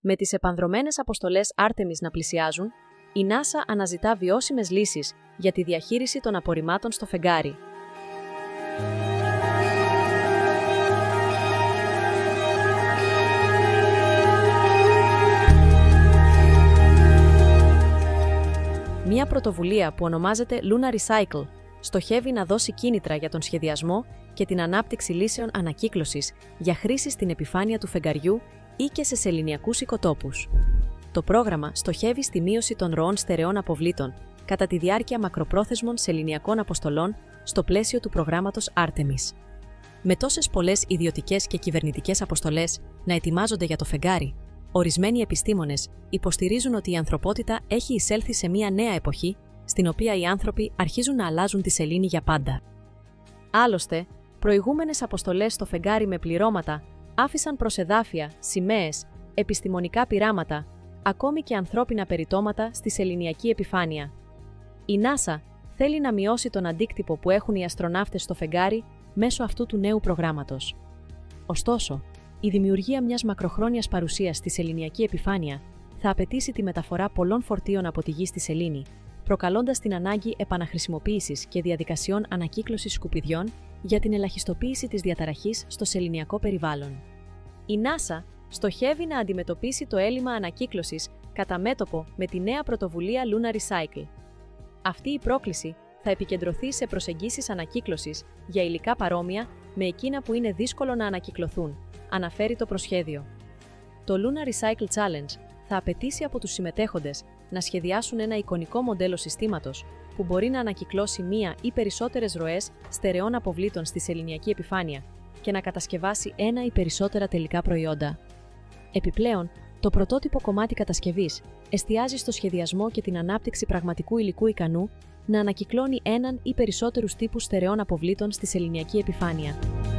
Με τις επανδρωμένες αποστολές Άρτεμις να πλησιάζουν, η NASA αναζητά βιώσιμες λύσεις για τη διαχείριση των απορριμμάτων στο φεγγάρι. Μία πρωτοβουλία που ονομάζεται Lunar Recycle στοχεύει να δώσει κίνητρα για τον σχεδιασμό και την ανάπτυξη λύσεων ανακύκλωσης για χρήση στην επιφάνεια του φεγγαριού ή και σε σεληνιακούς οικοτόπους. Το πρόγραμμα στοχεύει στη μείωση των ροών στερεών αποβλήτων κατά τη διάρκεια μακροπρόθεσμων σεληνιακών αποστολών στο πλαίσιο του προγράμματος Άρτεμις. Με τόσες πολλές ιδιωτικές και κυβερνητικές αποστολές να ετοιμάζονται για το φεγγάρι, ορισμένοι επιστήμονες υποστηρίζουν ότι η ανθρωπότητα έχει εισέλθει σε μια νέα εποχή, στην οποία οι άνθρωποι αρχίζουν να αλλάζουν τη σελήνη για πάντα. Άλλωστε, προηγούμενες αποστολές στο φεγγάρι με πληρώματα άφησαν προς εδάφια, σημαίες, επιστημονικά πειράματα, ακόμη και ανθρώπινα περιτώματα στη σεληνιακή επιφάνεια. Η NASA θέλει να μειώσει τον αντίκτυπο που έχουν οι αστροναύτες στο φεγγάρι μέσω αυτού του νέου προγράμματος. Ωστόσο, η δημιουργία μιας μακροχρόνιας παρουσίας στη σεληνιακή επιφάνεια θα απαιτήσει τη μεταφορά πολλών φορτίων από τη Γη στη σελήνη, προκαλώντας την ανάγκη επαναχρησιμοποίησης και διαδικασιών ανακύκλωσης σκουπιδιών για την ελαχιστοποίηση της διαταραχής στο σεληνιακό περιβάλλον. Η NASA στοχεύει να αντιμετωπίσει το έλλειμμα ανακύκλωσης κατά μέτωπο με τη νέα πρωτοβουλία Lunar Recycle. Αυτή η πρόκληση θα επικεντρωθεί σε προσεγγίσεις ανακύκλωσης για υλικά παρόμοια με εκείνα που είναι δύσκολο να ανακυκλωθούν, αναφέρει το προσχέδιο. Το Lunar Recycle Challenge θα απαιτήσει από τους συμμετέχοντες να σχεδιάσουν ένα εικονικό μοντέλο συστήματος που μπορεί να ανακυκλώσει μία ή περισσότερες ροές στερεών αποβλήτων στη σεληνιακή επιφάνεια και να κατασκευάσει ένα ή περισσότερα τελικά προϊόντα. Επιπλέον, το πρωτότυπο κομμάτι κατασκευής εστιάζει στο σχεδιασμό και την ανάπτυξη πραγματικού υλικού ικανού να ανακυκλώνει έναν ή περισσότερους τύπους στερεών αποβλήτων στη σεληνιακή επιφάνεια.